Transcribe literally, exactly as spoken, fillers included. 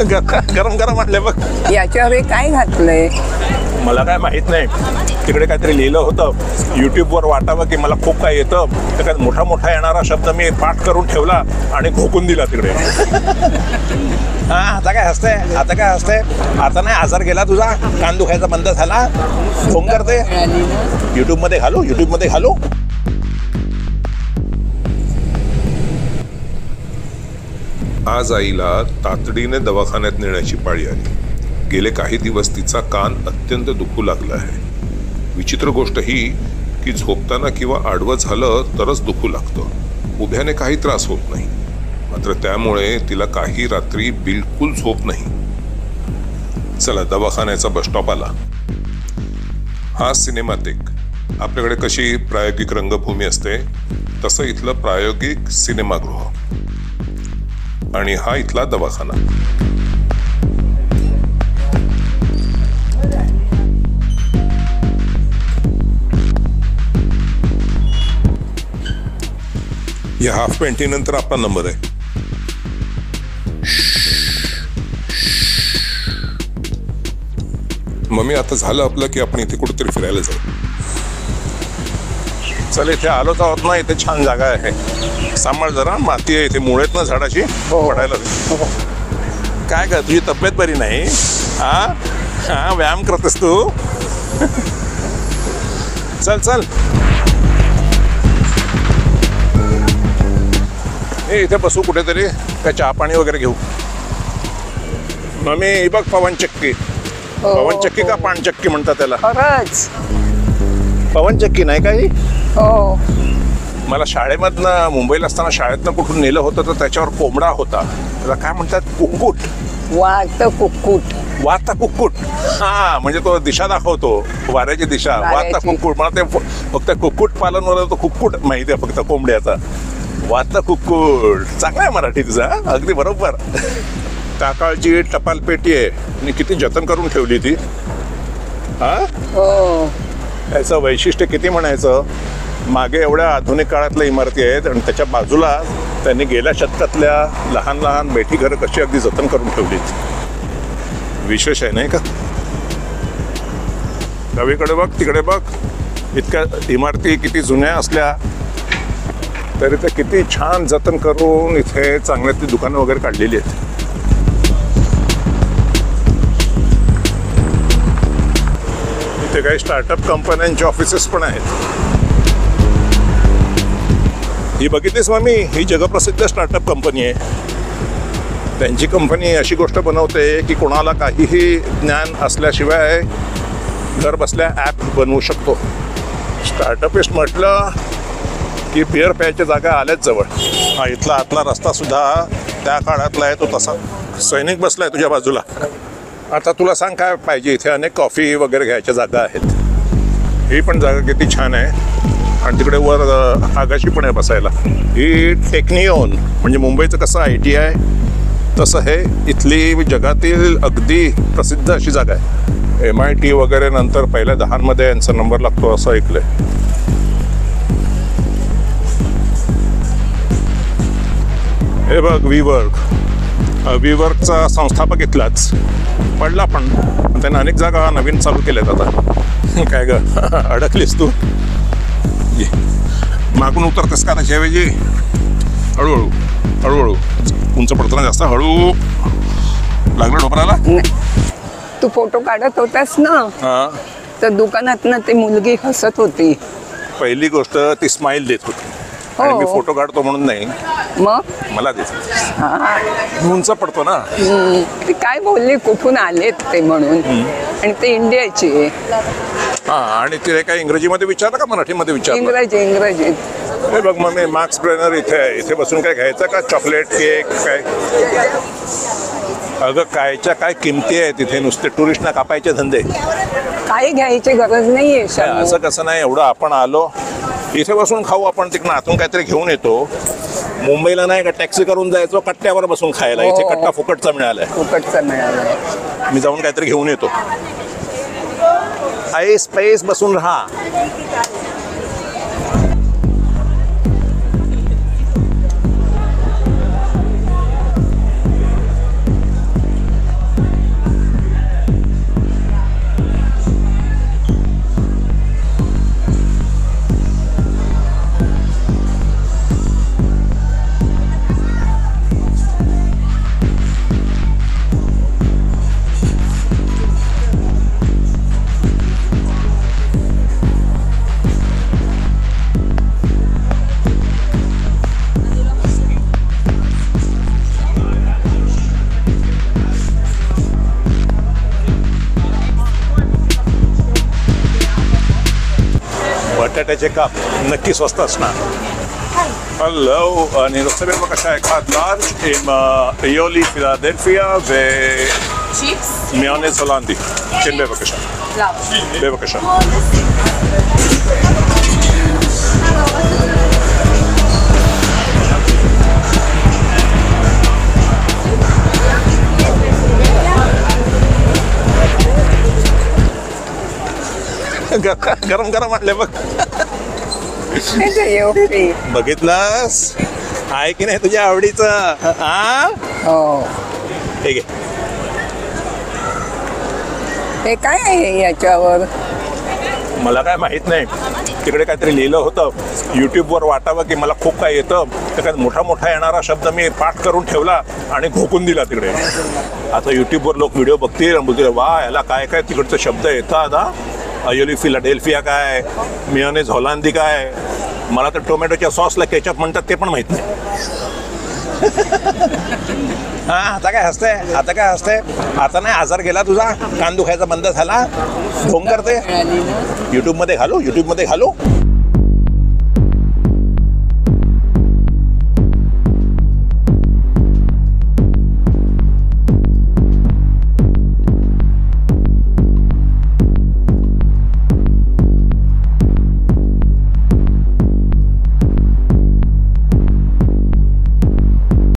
गरम गरम आणले बघ. याच्यावर हे काय घातलंय? मला काय माहित नाही. तिकडे काहीतरी लिहिलं होतं युट्यूबवर वाटावं की मला खूप काय येतं, तर काय मोठा मोठा येणारा शब्द मी पाठ करून ठेवला आणि घोकून दिला तिकडे. हा आता काय हसते, आता काय हसते, आता नाही आजार गेला तुझा, कान दुखायचा बंद झाला, फोन करते. युट्यूब मध्ये घालू, युट्यूब मध्ये घालू. आज आईला तातडीने दवाखान्यात नेण्याची पाळी आली. गेले काही दिवस तिचा कान अत्यंत दुखू लागला आहे. विचित्र गोष्ट ही की झोपताना किंवा आडवं झालं तरच दुखू लागतं. उभ्याने काही त्रास होत नाही, मात्र त्यामुळे तिला काही रात्री बिलकुल झोप नाही. चला, दवाखान्याचा बस स्टॉप आला. हा सिनेमाटेक. आपल्याकडे कशी प्रायोगिक रंगभूमी असते तसं इथलं प्रायोगिक सिनेमागृह, आणि हा इथला दवाखाना. या हाफ पेंटी नंतर आपला नंबर आहे. मम्मी, आता झालं आपलं की आपण इथे कुठेतरी फिरायला जाऊ. चल, इथे आलोच आहोत ना, इथे छान जागा आहे. सांभाळ जरा, माती आहे इथे, मुळेत ना झाडाची पडायला. काय का तुझी तब्येत बरी नाही? हा हा व्यायाम करतेस तू? चल चल, हे इथे बसू कुठेतरी, काय चहा पाणी वगैरे घेऊ. मम्मी ही बघ पवन चक्की. पवन चक्की का पानचक्की म्हणतात त्याला? खरंच पवन चक्की नाही काही. हो, मला शाळेमधनं, मुंबईला असताना शाळेतनं कुठून नेलं होतं, तर त्याच्यावर कोंबडा होता. त्याला काय म्हणतात? कुक्कुट. वात कुक्कुट. वाता कुक्कुट. हा, म्हणजे तो दिशा दाखवतो, वाऱ्याची दिशा. वाता कुक्कुट. मला ते फक्त कुक्कुट पालनवर तो कुक्कुट माहिती आहे फक्त कोंबड्याचा. वाता कुक्कुट. चांगला आहे मराठी तुझा, अगदी बरोबर. काकाळची टपाल पेटी आहे आणि किती जतन करून ठेवली ती. हा, हो, याचं वैशिष्ट्य किती म्हणायचं. मागे एवढ्या आधुनिक काळातल्या इमारती आहेत आणि त्याच्या बाजूला त्यांनी गेल्या शतकातल्या लहान लहान बैठी घरं कशी अगदी जतन करून ठेवलीत. विशेष आहे नाही का? डावीकडे बघ, तिकडे बघ, इतक्या इमारती किती जुन्या असल्या तरी ते किती छान जतन करून इथे चांगल्यातली दुकानं वगैरे काढलेली आहेत. इथे काही स्टार्टअप कंपन्यांचे ऑफिसेस पण आहेत. ही बघितलीस मम्मी, ही जगप्रसिद्ध स्टार्टअप कंपनी आहे. त्यांची कंपनी अशी गोष्ट बनवते की कोणाला काहीही ज्ञान असल्याशिवाय घर बसल्या ॲप बनवू शकतो. स्टार्टअपिस्ट म्हटलं की बिअर प्यायच्या जागा आल्याच जवळ. हा, इथला आतला रस्ता सुद्धा त्या काळातला आहे, तो तसा. सैनिक बसलाय तुझ्या बाजूला. आता तुला सांग काय पाहिजे. इथे अनेक कॉफी वगैरे घ्यायच्या जागा आहेत. ही पण जागा किती छान आहे. आणि तिकडे वर आगाशी पण आहे बसायला. ही टेक्निओन, म्हणजे मुंबईचं कसं आय टी आहे तसं हे इथली जगातील अगदी प्रसिद्ध अशी जागा आहे. एम आय टी वगैरे नंतर पहिल्या दहामध्ये यांचा नंबर लागतो असं ऐकलंय. हे बघ, वीवर्क. वीवर्कचा संस्थापक इथलाच पडला, पण त्याने अनेक जागा नवीन चालू केल्यात आता. काय ग, अडकलीस तू? मागून उतरतेस का त्याच्याऐवजी? हळूहळू हळूहळू. उंच पडतो ना जास्त. हळू. लागलं डोपराला? तू फोटो काढत होतास ना, हा, तर दुकानात ना ती मुलगी हसत होती. पहिली गोष्ट ती स्माइल देत होती. आणि मी फोटो काढतो म्हणून नाही, मग मला देत. हा, उंच पडतो ना. ती काय बोलली, कुठून आलेत ते म्हणून. आणि ते इंडियाची आहे. हा, आणि तिने काय इंग्रजीमध्ये विचारलं का मराठीमध्ये विचारलं? इंग्रजी इंग्रजी हे बघ मग, मी मार्क्स ब्रेनर इथे आहे. इथे बसून काय घ्यायचं का? चॉकलेट, केक काय? अगं कायच्या काय किमती आहे तिथे. नुसते टुरिस्टना कापायचे धंदे. काही घ्यायची गरज नाहीये. असं कसं नाही, एवढं आपण आलो इथे बसून खाऊ. आपण तिकडनं आतून काहीतरी घेऊन येतो. मुंबईला नाही का टॅक्सी करून जायचो कट्ट्यावर बसून खायला. इथे कट्टा फुकटचा मिळालाय. फुकटचा मिळालाय. मी जाऊन काहीतरी घेऊन येतो. ऐस पैस बसून राहा. बटाट्याचे काप नक्की स्वस्त असणार. हॅलो, आणि नुसतं बघ कशा आहे खात large in aioli Philadelphia ו... chips מיונז הולנדי. כן, בבקשה. בבקשה. गरम गरम आणले बघ. येऊ बघितलास आहे की नाही तुझ्या आवडीचं? हा, हो. ठीक आहे. हे काय आहे याच्यावर? मला काय माहित नाही. तिकडे काहीतरी लिहिलं होतं यूट्यूबवर वाटावं की मला खूप काय येतं, तर काय मोठा मोठा येणारा शब्द मी पाठ करून ठेवला आणि घोकून दिला तिकडे. आता यूट्यूबवर लोक व्हिडिओ बघतील आणि बोलतील वा याला काय काय तिकडचं शब्द येतात. हा, अयोली फिलाडेल्फिया काय, मियोनेज हॉलांदी काय, मला तर टोमॅटोच्या सॉसला केचप म्हणतात ते पण माहित नाही. हा, आता काय हसते? आता काय हसते? आता नाही आजार गेला तुझा? कान दुखायचा बंद झाला? ढोंग करते? मिळाली ना. यूट्यूबमध्ये घालू यूट्यूबमध्ये घालू